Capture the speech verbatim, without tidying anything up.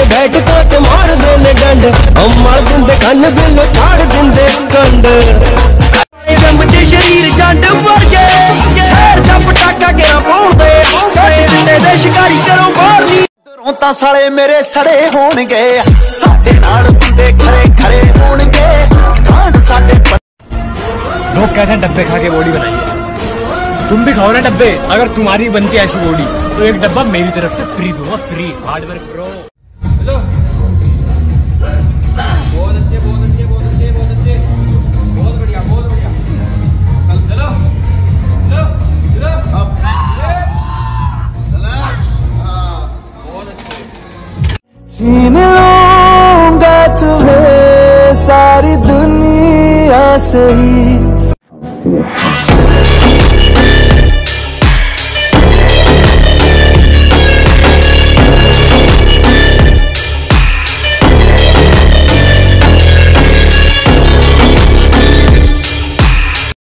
बैठ कोट मार देने डंड अमर दिंदे कन बिलो चाड़ दिंदे कंड मुझे शरीर जंड मर गए जब टाका गिरा पाउंदे डंडे दे शिकारी करो बाहर नी रोंता साले मेरे सड़े होणगे साडे नाल बंदे खरे खरे होणगे कांड साडे लोग कहते हैं डब्बे खा के बॉडी बनाई है, तुम भी खाओ ना डब्बे। अगर तुम्हारी बनती है ऐसी बॉडी तो एक डब्बा मेरी तरफ से फ्री दूंगा, फ्री हार्डवेयर प्रो। हेलो, बहुत अच्छे बहुत अच्छे बहुत अच्छे बहुत अच्छे बहुत बढ़िया बहुत बढ़िया। चलो चलो चलो अब बहुत अच्छे। छीन लूंगा तुम्हें सारी दुनिया से ही